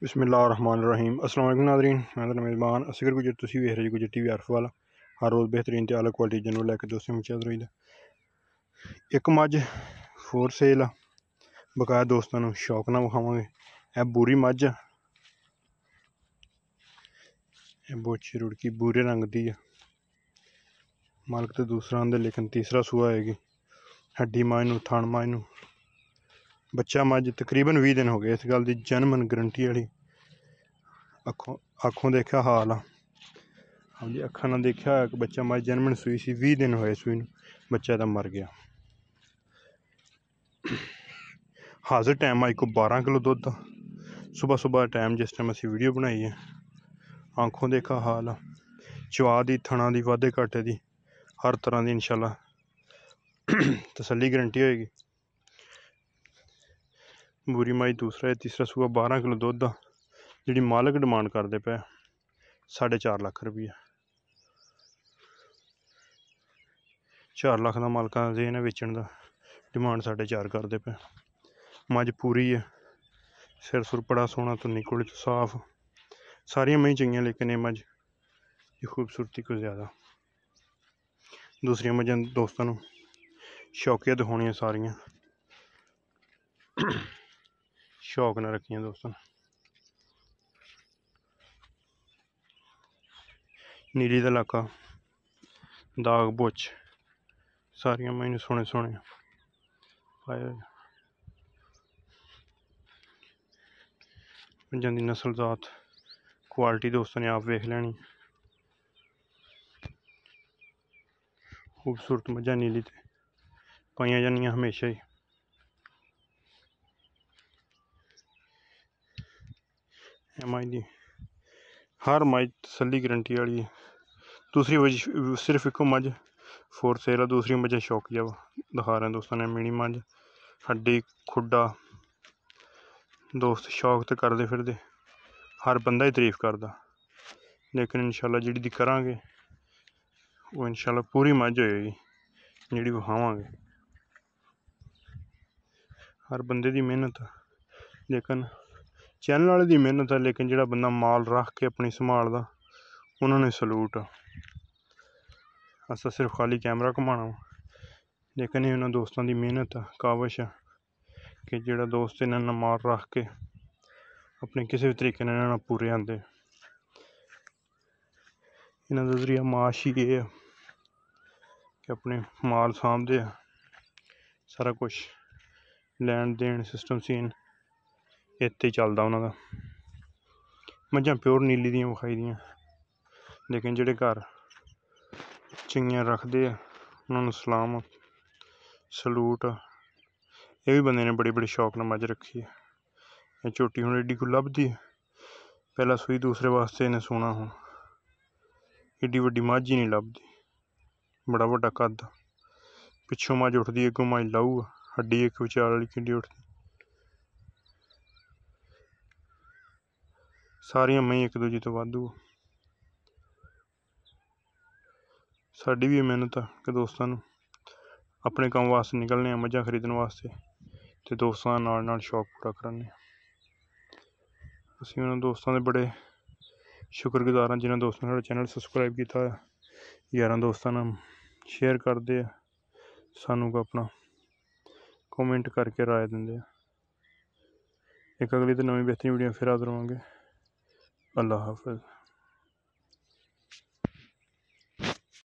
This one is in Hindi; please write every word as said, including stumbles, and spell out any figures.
बिस्मिल्लाहिर्रहमानिर्रहीम। अस्सलाम वालेकुम नाज़रीन, मैं तेरा मेज़बान असगर गुजर। तुसी वेख रहे जी गुजर टीवी आरिफवाला। हर रोज़ बेहतरीन ते आला क्वालिटी जनरल लैके दोस्तों में चल रही है। एक मझ फोर सेल बकाया दोस्तों शौक ना विखावे। यह बुरी मझ बोची रुड़की बुरे रंग की है। मालक तो दूसरा आंदे लेकिन तीसरा सूआ आएगी। हड्डी मझ नूं थण मझ नूं बच्चा मझ तकरीबन भी दिन हो गए। इस गल की जनमन गरंटी वाली। अखों अखों देखा हाल हाँ जी, अखा ना देखा कि बच्चा मझ जनमन सूई सी। भी दिन होए सूई नूं, बच्चा तो मर गया। हाजिर टाइम अज को बारह किलो दुध। सुबह सुबह टाइम जिस टाइम असी वीडियो बनाई है। आंखों देखा हाल चवा की थणा की वाधे घाटे की हर तरह की इंशाल्लाह तसली गरंटी होएगी। बुरी मई दूसरा है, तीसरा सूआ बारह किलो दुध आ। जी मालक डिमांड करते पे साढ़े चार लख रुपया। चार लख का मालक का जेन है बेचण का। डिमांड साढ़े चार करते पे। मझ पूरी है, सिर सुर बड़ा सोहना, धुनी कोली तो साफ। सारिया मई चाहिए लेकिन ये मझ की खूबसूरती को ज़्यादा। दूसरिया मझां दोस्तों शौकिया दिखानिया सारिया शौक न रखिया दोस्तों। नीली का इलाका दाग बुच सारिया मई सोने सोने पाए। मझां की नस्ल जात क्वालिटी दोस्तों ने आप वेख लैनी। खूबसूरत मझां नीली ते पाइया जानिया हमेशा ही। मझ दी हर मझ तसली गरंटी वाली है। दूसरी वजह सिर्फ एक मझ फोर सेल है। दूसरी मझ शौकिया दिखा रहे हैं दोस्तों ने। मिनी मझ हड्डी खुडा दोस्त शौक तो करते फिरदे। हर बंदा ही तारीफ करता, लेकिन इंशाल्लाह जी करांगे वो इंशाल्लाह पूरी मझ होएगी जी विखावांगे। हर बंदे की मेहनत लेकिन चैनल वाले की मेहनत है। लेकिन जो बंदा माल रख के अपनी संभालता उन्होंने सलूट। अस सिर्फ खाली कैमरा घुमाना, लेकिन ये उन्होंने दोस्तों की मेहनत है, काविश है कि जोड़ा दोस्त इन्होंने माल रख के अपने किसी भी तरीके इन्होंने पूरे आते। इन्हों का जरिया माश ही ये है कि अपने माल सामभते है। सारा कुछ लैन देन सिस्टम सीन इत्ते ही चलता उन्होंने। मझां प्योर नीली दियां विखाई दियां, लेकिन जेडे घर चिंगियां रखते हैं उन्होंने सलाम सलूट। ये भी बंदे ने बड़ी बड़ी शौक न मझ रखी है। ये झोटी हूँ एडी को लभदी पहला सूई दूसरे वास्ते इन्हें सोना हूँ। एडी वड्डी मझ ही नहीं लभदी, बड़ा वड्डा कद। पिछों मझ उठती अगों मझ लाऊ हड्डी एक विचार वाली किड्डी उठती। सारिया मई एक दूजी तो वाधू। साड़ी भी मेहनत है कि दोस्तों अपने काम वास्ते निकलने मझां खरीदने वास्ते ते दोस्तों नाल नाल शौक पूरा कराने। असीं उन्होंने दोस्तों के बड़े शुक्रगुजार हाँ जिन्होंने दोस्तों ने चैनल सबसक्राइब किया है। यारां दोस्तों ने शेयर करते हैं, सानू को अपना कमेंट करके राय देंगे। एक अगली तो नवी बेहतरीन वीडियो फिर हाजिर होवांगे। अल्लाह हाफिज़।